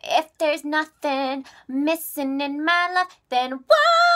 If there's nothing missing in my life, then what?